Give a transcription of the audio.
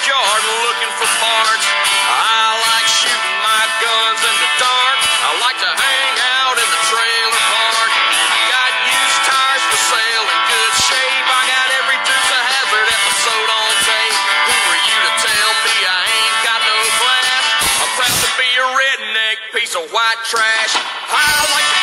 junkyard looking for parts. I like shooting my guns in the dark. I like to hang out in the trailer park. I got used tires for sale in good shape. I got every Dukes of Hazzard episode on tape. Who are you to tell me I ain't got no class? I'm proud to be a redneck piece of white trash. I like to